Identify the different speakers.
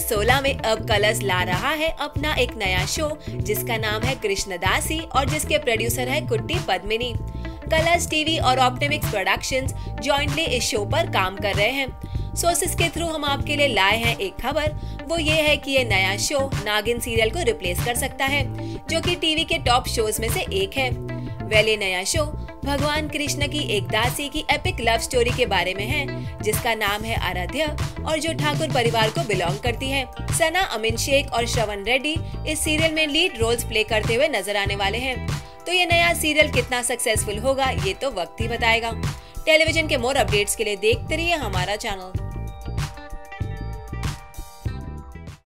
Speaker 1: 2016 में अब कलर्स ला रहा है अपना एक नया शो जिसका नाम है कृष्णदासी और जिसके प्रोड्यूसर है कुट्टी पद्मिनी। कलर्स टीवी और ऑप्टिमिक्स प्रोडक्शंस जॉइंटली इस शो पर काम कर रहे हैं। सोर्सेस के थ्रू हम आपके लिए लाए हैं एक खबर, वो ये है कि ये नया शो नागिन सीरियल को रिप्लेस कर सकता है जो कि टीवी के टॉप शोज में से एक है। ये नया शो भगवान कृष्ण की एक दासी की एपिक लव स्टोरी के बारे में है जिसका नाम है आराध्या और जो ठाकुर परिवार को बिलोंग करती है। सना, अमीन शेख और श्रवण रेड्डी इस सीरियल में लीड रोल्स प्ले करते हुए नजर आने वाले हैं। तो ये नया सीरियल कितना सक्सेसफुल होगा ये तो वक्त ही बताएगा। टेलीविजन के मोर अपडेट्स के लिए देखते रहिए हमारा चैनल।